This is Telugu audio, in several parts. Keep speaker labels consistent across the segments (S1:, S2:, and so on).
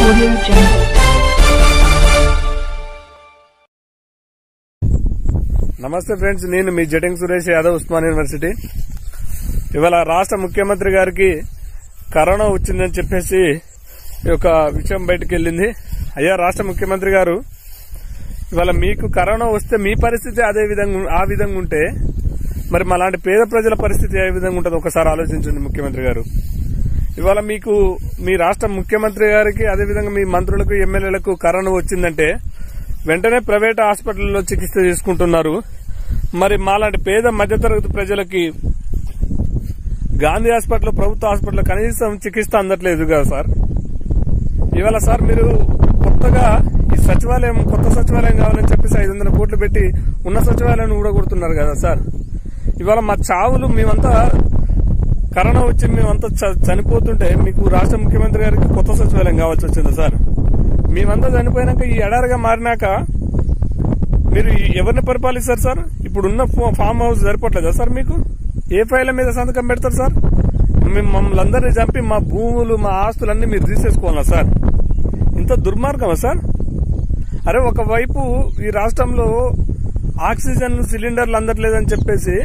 S1: నమస్తే ఫ్రెండ్స్, నేను మీ జటింగ్ సురేష్ యాదవ్, ఉస్మాన్ యూనివర్సిటీ. ఇవాళ రాష్ట్ర ముఖ్యమంత్రి గారికి కరోనా వచ్చిందని చెప్పేసి ఒక విషయం బయటకు వెళ్ళింది. అయ్యా రాష్ట్ర ముఖ్యమంత్రి గారు, ఇవాళ మీకు కరోనా వస్తే మీ పరిస్థితి ఆ విధంగా ఉంటే మరి మాలాంటి పేద ప్రజల పరిస్థితి ఏ విధంగా ఉంటుందో ఒకసారి ఆలోచించండి ముఖ్యమంత్రి గారు. ఇవాళ మీకు మీ రాష్ట్ర ముఖ్యమంత్రి గారికి అదేవిధంగా మీ మంత్రులకు ఎమ్మెల్యేలకు కరోనా వచ్చిందంటే వెంటనే ప్రైవేట్ హాస్పిటల్లో చికిత్స తీసుకుంటున్నారు. మరి మాలాంటి పేద మధ్యతరగతి ప్రజలకి గాంధీ హాస్పిటల్, ప్రభుత్వ హాస్పిటల్ కనీసం చికిత్స అందట్లేదు కదా సార్. ఇవాళ సార్ మీరు కొత్తగా ఈ సచివాలయం, కొత్త సచివాలయం కావాలని చెప్పేసి 500 కోట్లు పెట్టి ఉన్న సచివాలయాన్ని ఊడగొడుతున్నారు కదా సార్. ఇవాళ మా చావులు, మేమంతా కరోనా వచ్చి మేమంతా చనిపోతుంటే మీకు రాష్ట్ర ముఖ్యమంత్రి గారికి కొత్త సచివాలయం కావాల్సి వచ్చింది సార్. మేమంతా చనిపోయినాక ఈ ఎడారిగా మారినాక మీరు ఎవరిని పరిపాలిస్తారు సార్? ఇప్పుడున్న ఫామ్ హౌస్ సరిపోవట్లేదా సార్? మీకు ఏ ఫైళ్ల మీద సంతకం పెడతారు సార్? మమ్మల్ని అందరినీ చంపి మా భూములు, మా ఆస్తులన్నీ మీరు తీసేసుకోవాలా సార్? ఇంత దుర్మార్గమా సార్? అరే, ఒకవైపు ఈ రాష్ట్రంలో ఆక్సిజన్ సిలిండర్లు అందట్లేదని చెప్పేసి,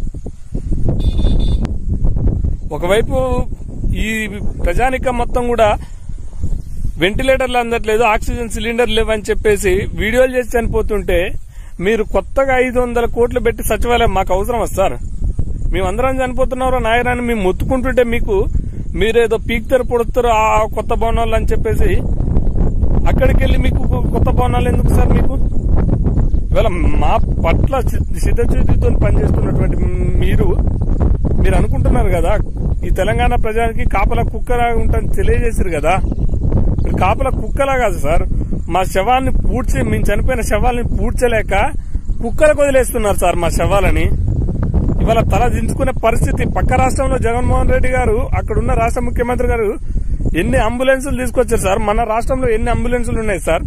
S1: ఒకవైపు ఈ ప్రజానికం మొత్తం కూడా వెంటిలేటర్లు అందట్లేదు, ఆక్సిజన్ సిలిండర్ లేవని చెప్పేసి వీడియోలు చేసి చనిపోతుంటే మీరు కొత్తగా 500 కోట్లు పెట్టి సచివాలయం మాకు అవసరమా సార్? మేమందరం చనిపోతున్నారో నాయనాన్ని మేము మొత్తుకుంటుంటే మీరేదో పీక్తారు, పొడుస్తారు ఆ కొత్త భవనాలు అని చెప్పేసి అక్కడికి వెళ్లి మీకు కొత్త భవనాలు ఎందుకు సార్? మీకు ఇవాళ మా పట్ల సిద్ధచూతితో పనిచేస్తున్నటువంటి మీరు అనుకుంటున్నారు కదా ఈ తెలంగాణ ప్రజానికి కాపలా కుక్కలా ఉంటారని తెలియజేశారు కదా. మీరు కాపలా కుక్కలా కాదు సార్, మా శవాన్ని మేము చనిపోయిన శవాల్ని పూడ్చలేక కుక్కలకు వదిలేస్తున్నారు సార్ మా శవాలని. ఇవాళ తల దించుకునే పరిస్థితి. పక్క రాష్ట్రంలో జగన్మోహన్ రెడ్డి గారు, అక్కడున్న రాష్ట్ర ముఖ్యమంత్రి గారు ఎన్ని అంబులెన్సులు తీసుకొచ్చారు సార్? మన రాష్ట్రంలో ఎన్ని అంబులెన్సులు ఉన్నాయి సార్?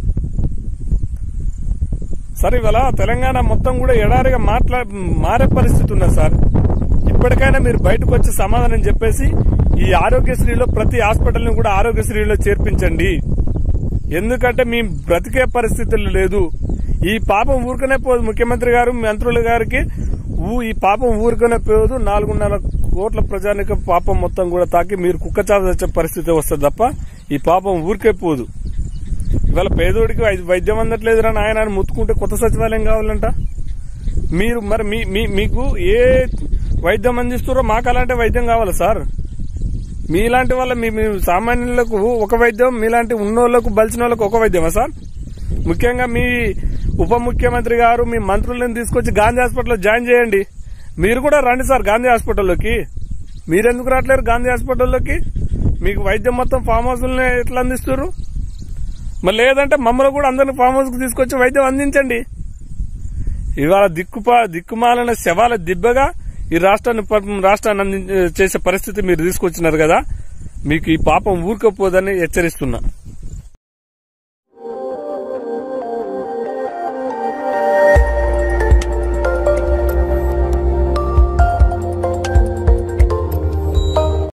S1: సార్ ఇవాళ తెలంగాణ మొత్తం కూడా ఎడారిగా మారే పరిస్థితి ఉన్నది సార్. ఇప్పటికైనా మీరు బయటకు వచ్చి సమాధానం చెప్పేసి ఈ ఆరోగ్యశ్రీలో ప్రతి హాస్పిటల్ ని కూడా ఆరోగ్యశ్రీలో చేర్పించండి. ఎందుకంటే మీ బ్రతికే పరిస్థితులు లేదు. ఈ పాపం ఊరుకునే పోదు ముఖ్యమంత్రి గారు, మంత్రుల గారికి ఈ పాపం ఊరుకునే పోదు. 4.5 కోట్ల ప్రజానిక పాపం మొత్తం కూడా తాకి మీరు కుక్కచాద వచ్చే పరిస్థితి వస్తుంది తప్ప ఈ పాపం ఊరికే పోదు. ఇవాళ పేదోడికి వైద్యం అందట్లేదు రా నాయన అని ముత్తుకుంటే కొత్త సచివాలయం కావాలంట. మీరు మరి మీకు ఏ వైద్యం అందిస్తారో మాకు అలాంటి వైద్యం కావాలి సార్. మీలాంటి వాళ్ళ మీ సామాన్యులకు ఒక వైద్యం, మీలాంటి ఉన్నోళ్లకు బలిసిన వాళ్ళకు ఒక వైద్యమా సార్? ముఖ్యంగా మీ ఉప ముఖ్యమంత్రి గారు మీ మంత్రులను తీసుకొచ్చి గాంధీ హాస్పిటల్లో జాయిన్ చేయండి. మీరు కూడా రండి సార్ గాంధీ హాస్పిటల్లోకి. మీరెందుకు రావట్లేరు గాంధీ హాస్పిటల్లోకి? మీకు వైద్యం మొత్తం ఫామ్ హౌస్ ఎట్లా అందిస్తారు? మరి లేదంటే మమ్మల్ని కూడా అందరిని ఫామ్ హౌస్ కు తీసుకొచ్చి వైద్యం అందించండి. ఇవాళ దిక్కుమాలిన శవాల దిబ్బగా ఈ రాష్ట్రాన్ని చేసే పరిస్థితి మీరు తీసుకొచ్చినారు కదా. మీకు ఈ పాపం ఊరుకపోదని హెచ్చరిస్తున్నా.